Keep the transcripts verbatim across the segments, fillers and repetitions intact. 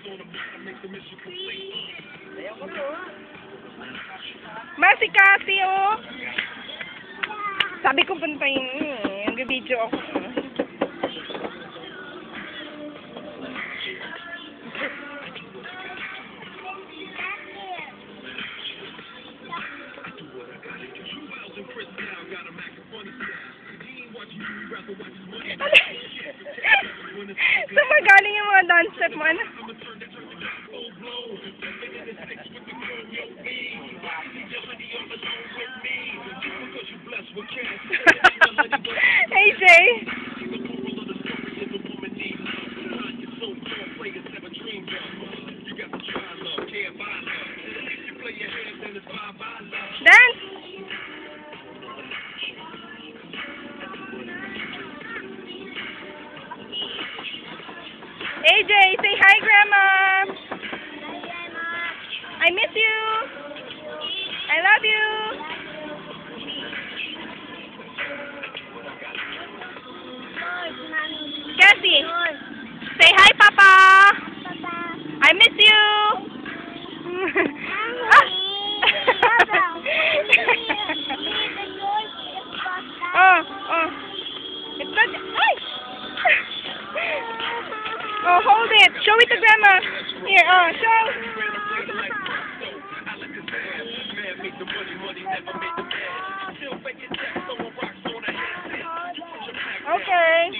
Masi kasi, oh. Sabi ko pantayin, eh. Nag-video ako. Saan magaling yung mga dance step mo, ano? A J! Dance! A J, say hi, Grandma! I miss you! I love you! Cassie, say hi, Papa! I miss you! Oh, oh. It's not... Ay! Oh, hold it. Show it to Grandma. Here, oh, show. Okay.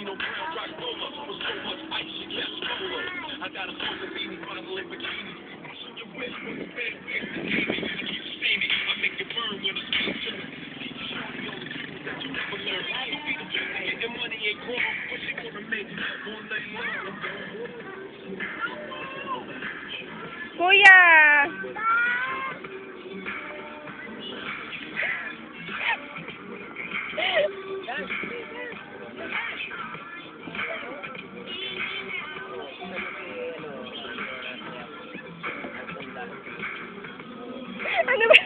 Kuya! Ano ba?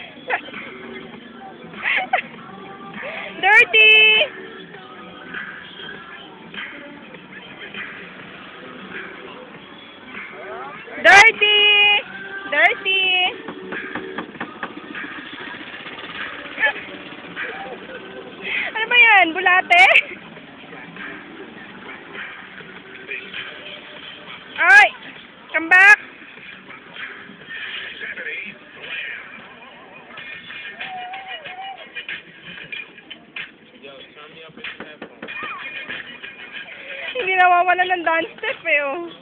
Dirty! Dirty! Dirty! Ano ba yan? Bulate? Ay! Come back! Hindi nawawala ng dance step eh, oh.